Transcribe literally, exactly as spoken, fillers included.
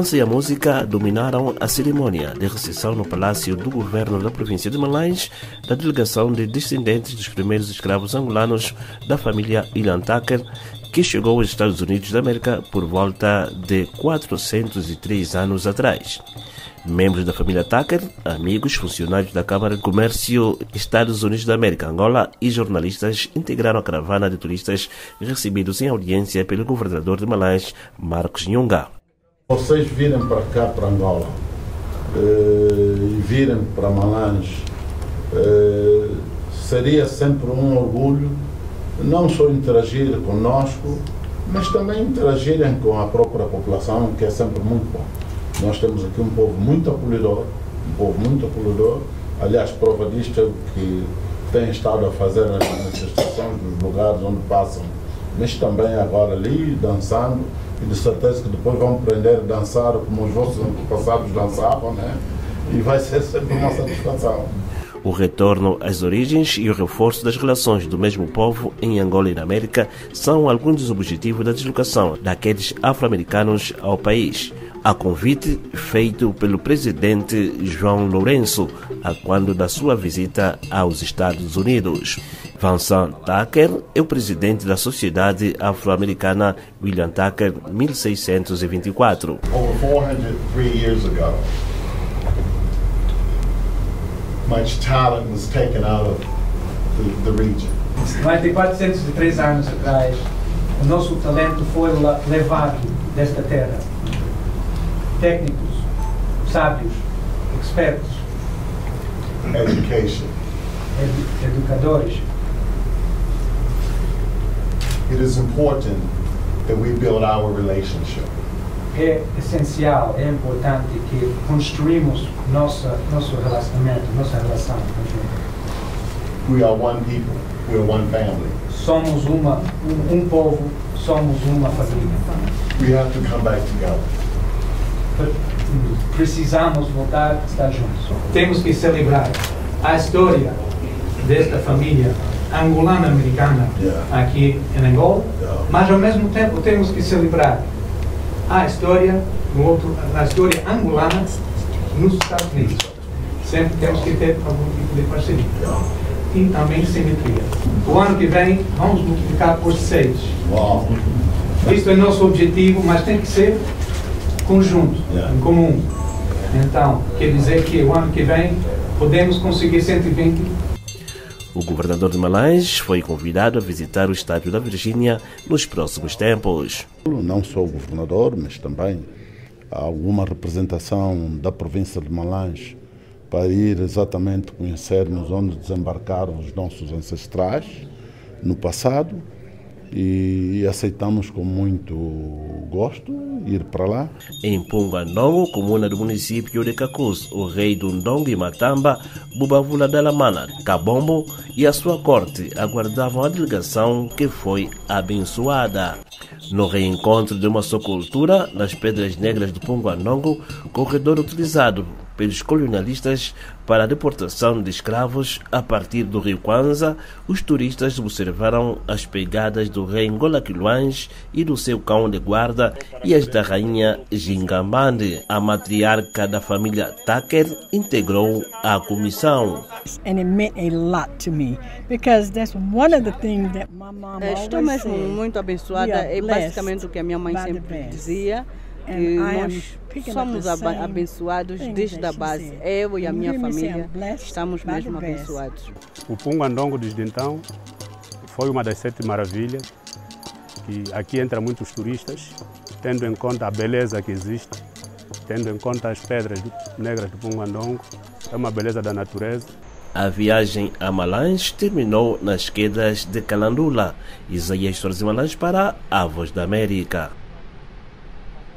dança e a música dominaram a cerimônia de recepção no Palácio do Governo da província de Malães da delegação de descendentes dos primeiros escravos angolanos da família William Tucker, que chegou aos Estados Unidos da América por volta de quatrocentos e três anos atrás. Membros da família Tucker, amigos, funcionários da Câmara de Comércio Estados Unidos da América, Angola e jornalistas integraram a caravana de turistas recebidos em audiência pelo governador de Malães, Marcos Nhunga. Vocês virem para cá, para Angola, e virem para Malães, seria sempre um orgulho não só interagir conosco, mas também interagirem com a própria população, que é sempre muito bom. Nós temos aqui um povo muito acolhedor, um povo muito acolhedor. Aliás, prova disto é o que tem estado a fazer nas manifestações nos lugares onde passam, mas também agora ali, dançando, e de certeza que depois vão aprender a dançar como os vossos antepassados dançavam, né? E vai ser sempre uma satisfação. O retorno às origens e o reforço das relações do mesmo povo em Angola e na América são alguns dos objetivos da deslocação daqueles afro-americanos ao país, a convite feito pelo presidente João Lourenço, a quando da sua visita aos Estados Unidos. Vincent Tucker é o presidente da Sociedade Afro-Americana William Tucker mil seiscentos e vinte e quatro. Over four hundred three years ago, much talent was taken out of the, the region. Mais de quatrocentos e três anos atrás, o nosso talento foi levado desta terra. Técnicos, sábios, expertos, Education. ed educadores. It is important that we build our relationship. É essencial, é importante que construímos nossa, nosso relacionamento, nossa relação. We are one people. We are one family. Somos uma, um, um povo, somos uma família. We have to come back together. Precisamos voltar a estar juntos. Temos que celebrar a história desta família angolana-americana Yeah. aqui em Angola, Yeah. mas ao mesmo tempo temos que celebrar a história, no outro, a história angolana nos Estados Unidos. Sempre temos que ter algum tipo de parceria. E também simetria. O ano que vem vamos multiplicar por seis. Wow. Isto é nosso objetivo, mas tem que ser conjunto, Yeah. em comum. Então, quer dizer que o ano que vem podemos conseguir cento e vinte. O governador de Malães foi convidado a visitar o estado da Virgínia nos próximos tempos. Não só o governador, mas também alguma representação da província de Malães para ir exatamente conhecermos onde desembarcaram os nossos ancestrais no passado, e aceitamos com muito gosto ir para lá. Em Pungandongo, comuna do município de Cacus, o rei do Ndongo e Matamba, Bubavula Dalamana Kabombo e a sua corte aguardavam a delegação que foi abençoada. No reencontro de uma só cultura, nas Pedras Negras de Pungandongo, corredor utilizado pelos colonialistas para a deportação de escravos a partir do rio Kwanza, os turistas observaram as pegadas do rei Ngola Quiluange e do seu cão de guarda e as da rainha Gingambande. A matriarca da família Tucker integrou a comissão. And it meant a lot to me because that's one of the things that my mom Estou always mesmo said. muito abençoada, é basicamente o que a minha mãe sempre dizia, que nós somos abençoados desde a base. Eu e a minha família estamos mesmo abençoados. O Pungandongo desde então foi uma das sete maravilhas, que aqui entra muitos turistas, tendo em conta a beleza que existe, tendo em conta as pedras negras do Pungandongo, é uma beleza da natureza. A viagem a Malães terminou nas quedas de Calandula. Isaías Soares Malães para a Voz da América.